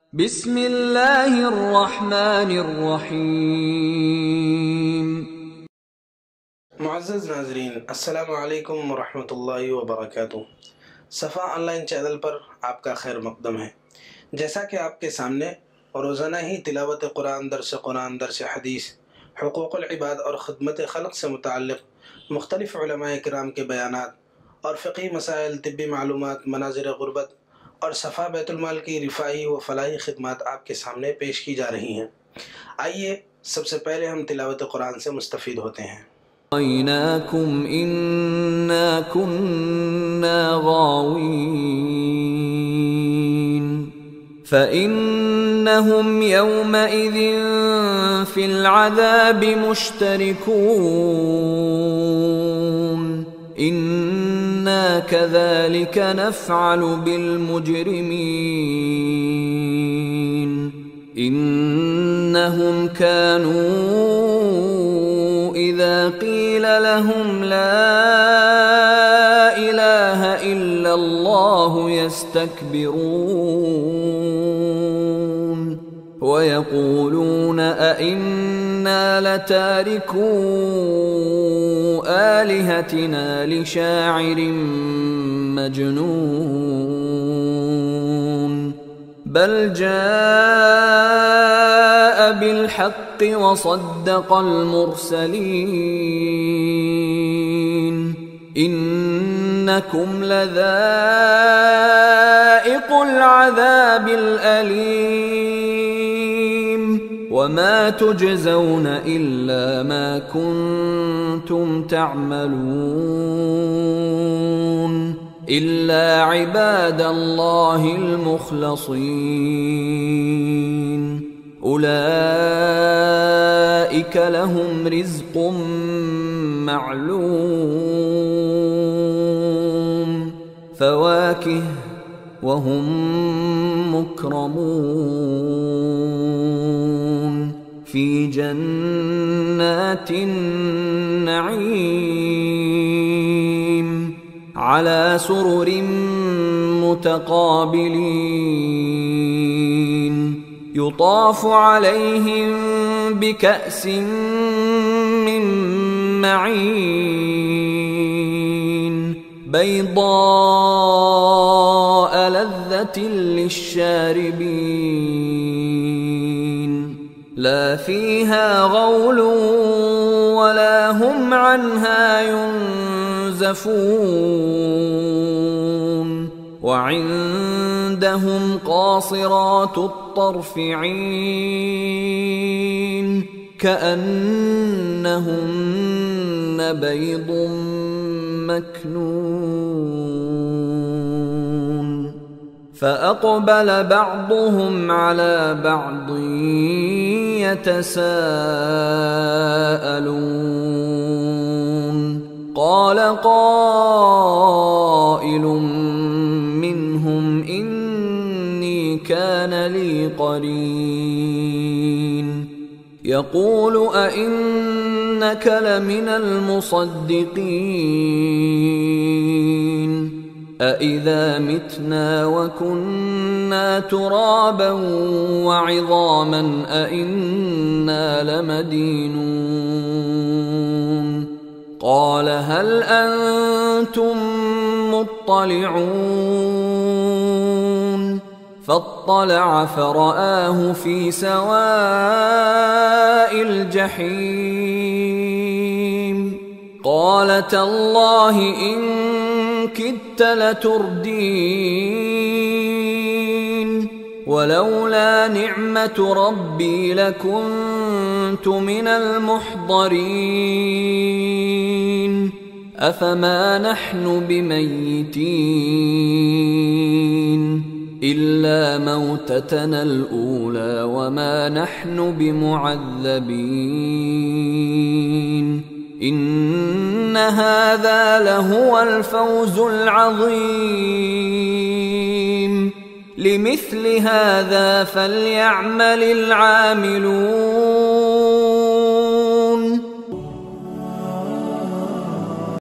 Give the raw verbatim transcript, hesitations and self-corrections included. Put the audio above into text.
بسم الله الرحمن الرحيم। मुअज़्ज़ज़ नाज़रीन, अस्सलामु अलैकुम वरहमतुल्लाहि वबरकातुहू। सफ़ा ऑनलाइन चैनल पर आपका खैर मक़दम है। जैसा कि आपके सामने रोज़ाना ही तिलावत कुरान, दर्स कुरान, दर्स हदीस, हुकूक़ुल इबाद और ख़िदमत ख़ल्क़ से मुतअल्लिक़ मुख्तलिफ़ उलमाए किराम के बयानात और फ़िक़ही मसाइल, तिब्बी मालूमात, मनाज़िर ग़ुरबत और सफ़ा बैतुल माल की रिफ़ाई व फ़लाही ख़िदमत आपके सामने पेश की जा रही हैं। आइए सबसे पहले हम तिलावत कुरान से मुस्तफ़ीद होते हैं। أَغْوَيْنَاكُمْ إِنَّا كُنَّا غَاوِينَ فَإِنَّهُمْ يَوْمَئِذٍ فِي الْعَذَابِ مُشْتَرِكُونَ إِنَّا كَذَلِكَ نَفْعَلُ بِالْمُجْرِمِينَ إِنَّهُمْ كَانُوا إِذَا قِيلَ لَهُمْ لَا إِلَٰهَ إِلَّا اللَّهُ يَسْتَكْبِرُونَ وَيَقُولُونَ أَإِنَّا لَتَارِكُو آلِهَتِنَا لِشَاعِرٍ مَّجْنُونٍ بَلْ جَاءَ بِالْحَقِّ وَصَدَّقَ الْمُرْسَلِينَ إِنَّكُمْ لَذَائِقُو الْعَذَابِ الْأَلِيمِ وَمَا تُجْزَوْنَ إِلَّا مَا كُنتُمْ تَعْمَلُونَ إِلَّا عِبَادَ اللَّهِ الْمُخْلَصِينَ أُولَئِكَ لَهُمْ رِزْقٌ مَّعْلُومٌ فَوَاكِهُ وَهُم مُّكْرَمُونَ فِي جَنَّاتِ النَّعِيمِ عَلَى سُرُرٍ مُتَقَابِلِينَ يُطَافُ عَلَيْهِم بِكَأْسٍ مِّن مَّعِينٍ بَيْضَاءَ لَذَّةٍ لِّلشَّارِبِينَ لَا فِيهَا غَوْلٌ وَلَا هُمْ عَنْهَا يُنزَفُونَ وَعِندَهُمْ قَاصِرَاتُ الطَّرْفِ عِينٌ كَأَنَّهُنَّ بَيْضٌ مَّكْنُونٌ فَأَقْبَلَ بَعْضُهُمْ عَلَىٰ بَعْضٍ يَتَسَاءَلُونَ قَالَ قَائِلٌ مِّنْهُمْ إِنِّي كَانَ لِي قَرِينٌ يَقُولُ أَإِنَّكَ لَمِنَ الْمُصَدِّقِينَ أَإِذَا مِتْنَا وَكُنَّا تُرَابًا وَعِظَامًا أَإِنَّا لَمَدِينُونَ قَالَ هَلْ أَنتُم مُّطَّلِعُونَ فَاطَّلَعَ فَرَآهُ فِي سَوَاءِ الْجَحِيمِ قَالَ تَاللَّهِ إِن كِدتَّ لَتُرْدِينِ وَلَوْلَا نِعْمَةُ رَبِّي لَكُنتُ مِنَ الْمُحْضَرِينَ أَفَمَا نَحْنُ بِمَيِّتِينَ إِلَّا مَوْتَتَنَا الْأُولَى وَمَا نَحْنُ بِمُعَذَّبِينَ إِنَّ هَذَا لَهُوَ الْفَوْزُ الْعَظِيمُ لِمِثْلِ هَذَا فَلْيَعْمَلِ الْعَامِلُونَ